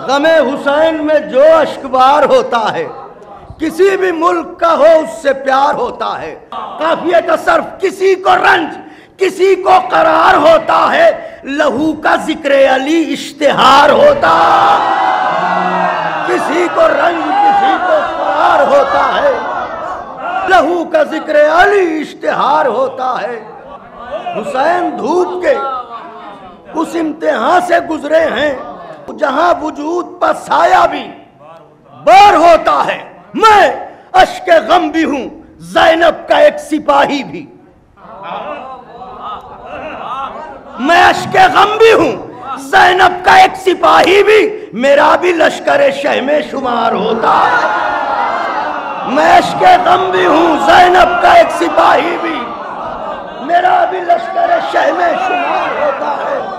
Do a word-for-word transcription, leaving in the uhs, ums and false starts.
गमे हुसैन में जो अश्कबार होता है, किसी भी मुल्क का हो उससे प्यार होता है। काफिये का सर्फ किसी को रंज किसी को करार होता है, लहू का जिक्र अली इश्तिहार होता। किसी को रंज किसी को करार होता है, लहू का जिक्र अली इश्तिहार होता है। हुसैन धूप के उस इम्तिहान से गुजरे हैं जहां वजूद पर साया भी बार होता है। मैं अश्के गम भी हूं, ज़ैनब का एक सिपाही भी। मैं अश्के गम भी हूं, ज़ैनब का एक सिपाही भी। मेरा भी लश्कर शह में शुमार होता है। मैं अश्के गम भी हूं, ज़ैनब का एक सिपाही भी। मेरा भी लश्कर शह में शुमार होता है।